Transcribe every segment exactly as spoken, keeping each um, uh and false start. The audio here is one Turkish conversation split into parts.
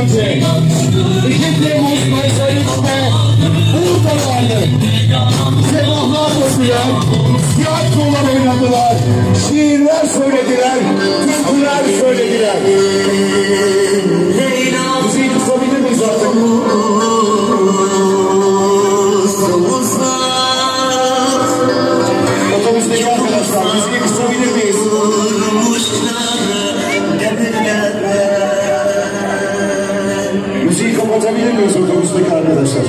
önce iki Temmuz Mayıs'ta burada vardı. Sebahlar döndüler, tiyatrolar oynadılar, şiirler söylediler, türküler söylediler. Müziği kısabilir miyiz artık? Otobüsteki arkadaşlar, müziği kısabilir miyiz? Müziği kapatabilir miyiz otobüsteki arkadaşlar?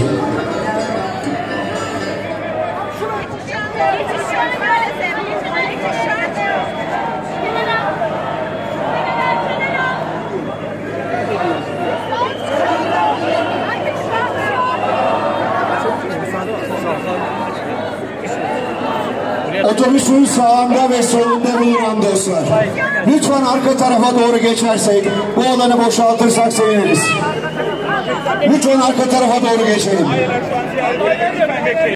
Otobüsün sağında ve solunda bulunan dostlar, lütfen arka tarafa doğru geçersek, bu alanı boşaltırsak seviniriz. Lütfen arka tarafa doğru geçelim.